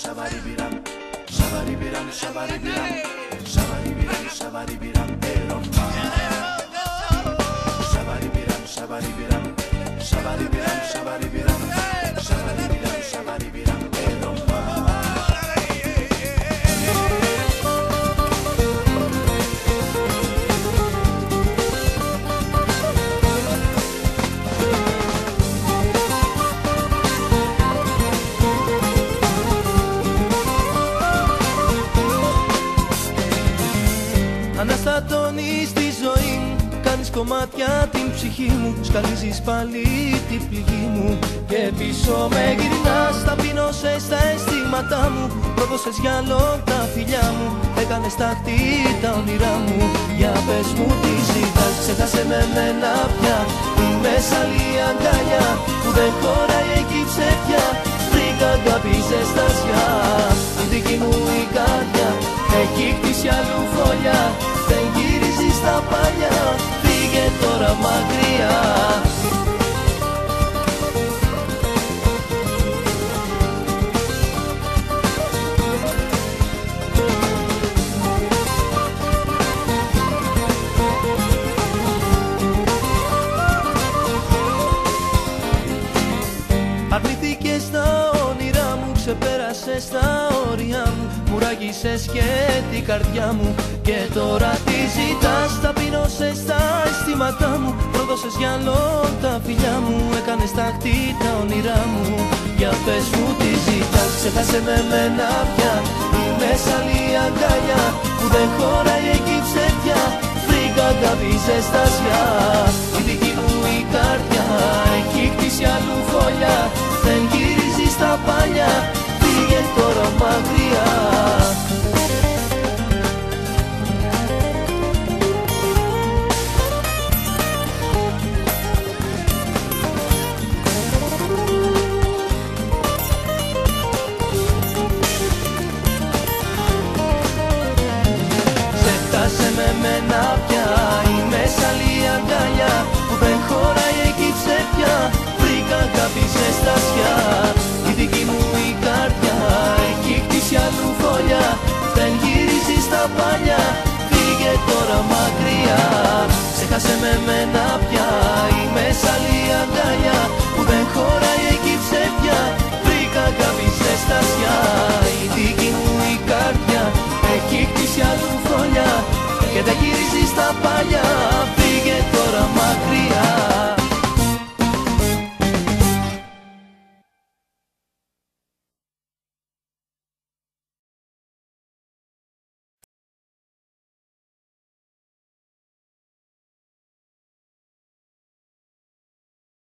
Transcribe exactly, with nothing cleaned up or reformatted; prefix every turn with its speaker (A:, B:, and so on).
A: Σαβαριμπιραμ, Σαβαριμπιραμ, Σαβαριμπιραμ, Σαβαριμπιραμ, Σαβαριμπιραμ, Ερoma. Σαβαριμπιραμ, Σαβαριμπιραμ, Σαβαριμπιραμ, Σαβαριμπιραμ, Σαβαριμπιραμ, Σαβαριμπιραμ, Ερoma.
B: Αναστατώνεις τη ζωή μου, κάνεις κομμάτια την ψυχή μου, σκαλίζεις πάλι την πληγή μου και πίσω με γυρνάς, ταπεινώσες στα αισθήματά μου, πρόδωσες για λόγια τα φιλιά μου, έκανες τάχτη τα όνειρά μου. Για πες μου τι ζητάς, ξέχασε με μένα πια, είμαι σ' άλλη αγκαλιά που δεν χωράει εκεί ψεύτια, βρήκα αγάπη ζεστασιά, η δική μου η καρδιά έχει χτίσει αλλού φωλιά, δεν γυρίζει στα παλιά, φύγε τώρα μακριά. Αρνηθήκες τα όνειρά μου, ξεπέρασες τα όρια μου, μου ράγισες και την καρδιά μου και τώρα τι ζητάς, ταπεινώσες τα αισθήματά μου, πρόδωσες για λόγια τα φιλιά μου, έκανες τάχτη τα όνειρά μου. Για πες μου τι ζητάς, ξέχασε με μένα πια, είμαι σ' άλλη αγκαλιά που δεν χωράει εκεί ψεύτια, βρήκα αγάπη ζεστασιά, η δική μου η καρδιά έχει χτίσει αλλού φωλιά, δεν γυρίζει στα παλιά, φύγε τώρα μακριά. Ξέχασε με μένα πια, είμαι σ' άλλη αγκαλιά που δεν χωράει εκεί ψεύτια, βρήκα αγάπη ζεστασιά, η δική μου η καρδιά έχει χτίσει αλλού φωλιά, δεν γυρίζει στα παλιά, φύγε τώρα μακριά. Ξέχασε με μένα πια, είμαι σ' άλλη